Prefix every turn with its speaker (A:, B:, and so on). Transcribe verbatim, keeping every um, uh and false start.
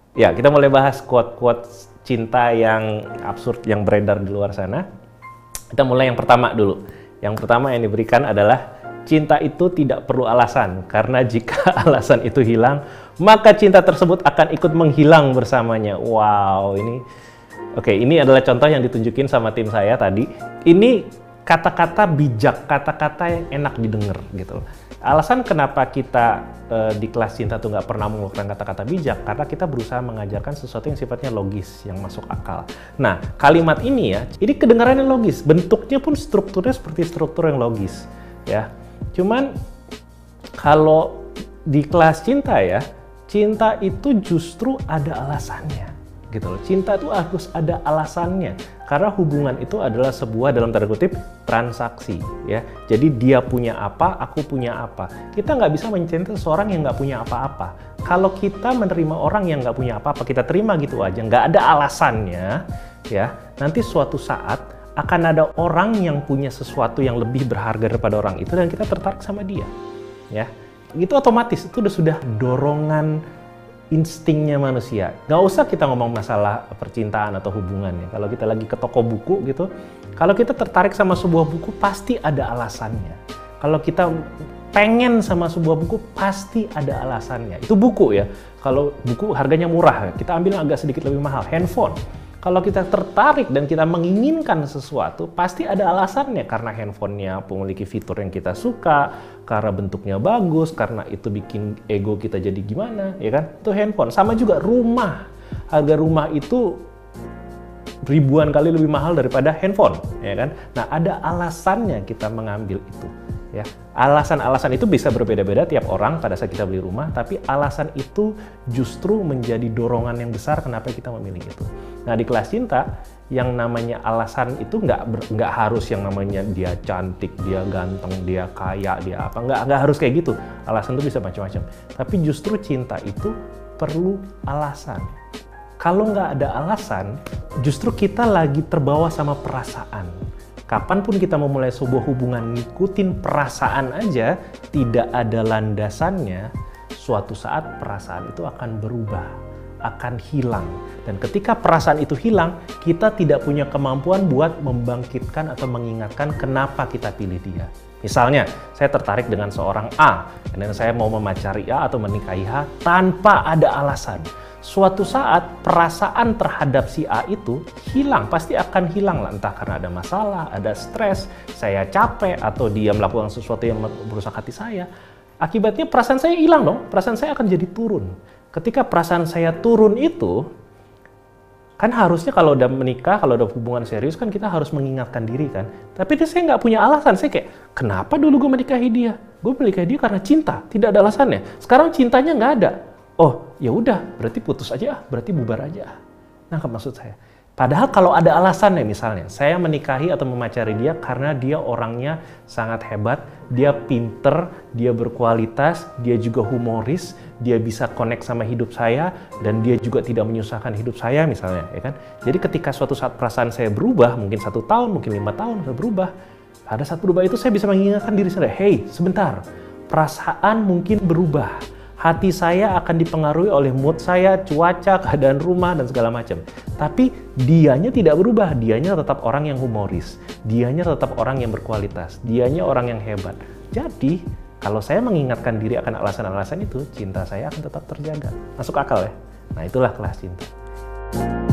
A: Ya, kita mulai bahas quote-quote cinta yang absurd yang beredar di luar sana. Kita mulai yang pertama dulu. Yang pertama yang diberikan adalah cinta itu tidak perlu alasan, karena jika alasan itu hilang, maka cinta tersebut akan ikut menghilang bersamanya. Wow, ini oke, ini adalah contoh yang ditunjukin sama tim saya tadi. Ini kata-kata bijak, kata-kata yang enak didengar gitu. Alasan kenapa kita uh, di kelas cinta tuh nggak pernah mengeluarkan kata-kata bijak, karena kita berusaha mengajarkan sesuatu yang sifatnya logis, yang masuk akal. Nah, kalimat ini ya, ini kedengarannya logis, bentuknya pun strukturnya seperti struktur yang logis, ya. Cuman kalau di kelas cinta ya, cinta itu justru ada alasannya, gitu loh. Cinta itu harus ada alasannya, karena hubungan itu adalah sebuah dalam tanda kutip transaksi, ya. Jadi dia punya apa, aku punya apa. Kita nggak bisa mencintai seseorang yang nggak punya apa-apa. Kalau kita menerima orang yang nggak punya apa-apa, kita terima gitu aja, nggak ada alasannya, ya. Nanti suatu saat akan ada orang yang punya sesuatu yang lebih berharga daripada orang itu dan kita tertarik sama dia, ya. Itu otomatis, itu udah sudah dorongan instingnya manusia. Nggak usah kita ngomong masalah percintaan atau hubungan ya. Kalau kita lagi ke toko buku gitu, kalau kita tertarik sama sebuah buku pasti ada alasannya. Kalau kita pengen sama sebuah buku pasti ada alasannya. Itu buku ya. Kalau buku harganya murah, kita ambil yang agak sedikit lebih mahal. Handphone. Kalau kita tertarik dan kita menginginkan sesuatu, pasti ada alasannya. Karena handphonenya memiliki fitur yang kita suka, karena bentuknya bagus, karena itu bikin ego kita jadi gimana, ya kan? Itu handphone. Sama juga rumah. Harga rumah itu ribuan kali lebih mahal daripada handphone, ya kan? Nah, ada alasannya kita mengambil itu. Ya, alasan-alasan itu bisa berbeda-beda tiap orang pada saat kita beli rumah, tapi alasan itu justru menjadi dorongan yang besar kenapa kita memilih itu. Nah, di kelas cinta, yang namanya alasan itu nggak nggak harus yang namanya dia cantik, dia ganteng, dia kaya, dia apa, nggak nggak harus kayak gitu. Alasan itu bisa macam-macam. Tapi justru cinta itu perlu alasan. Kalau nggak ada alasan, justru kita lagi terbawa sama perasaan. Kapanpun kita memulai sebuah hubungan ngikutin perasaan aja, tidak ada landasannya, suatu saat perasaan itu akan berubah, akan hilang. Dan ketika perasaan itu hilang, kita tidak punya kemampuan buat membangkitkan atau mengingatkan kenapa kita pilih dia. Misalnya, saya tertarik dengan seorang A, dan saya mau memacari A atau menikahi H tanpa ada alasan. Suatu saat perasaan terhadap si A itu hilang, pasti akan hilang lah, entah karena ada masalah, ada stres, saya capek, atau dia melakukan sesuatu yang merusak hati saya. Akibatnya perasaan saya hilang dong, perasaan saya akan jadi turun. Ketika perasaan saya turun itu, kan harusnya kalau udah menikah, kalau udah hubungan serius kan kita harus mengingatkan diri kan. Tapi saya nggak punya alasan, saya kayak, kenapa dulu gue menikahi dia? Gue menikahi dia karena cinta, tidak ada alasannya. Sekarang cintanya nggak ada. Oh, ya udah, berarti putus aja, berarti bubar aja. Nah, maksud saya. Padahal kalau ada alasannya, misalnya, saya menikahi atau memacari dia karena dia orangnya sangat hebat, dia pinter, dia berkualitas, dia juga humoris, dia bisa connect sama hidup saya, dan dia juga tidak menyusahkan hidup saya, misalnya, ya kan? Jadi ketika suatu saat perasaan saya berubah, mungkin satu tahun, mungkin lima tahun, saya berubah. Pada saat berubah itu saya bisa mengingatkan diri saya, hey, sebentar, perasaan mungkin berubah. Hati saya akan dipengaruhi oleh mood saya, cuaca, keadaan rumah, dan segala macam. Tapi dianya tidak berubah, dianya tetap orang yang humoris, dianya tetap orang yang berkualitas, dianya orang yang hebat. Jadi, kalau saya mengingatkan diri akan alasan-alasan itu, cinta saya akan tetap terjaga. Masuk akal ya? Nah, itulah kelas cinta.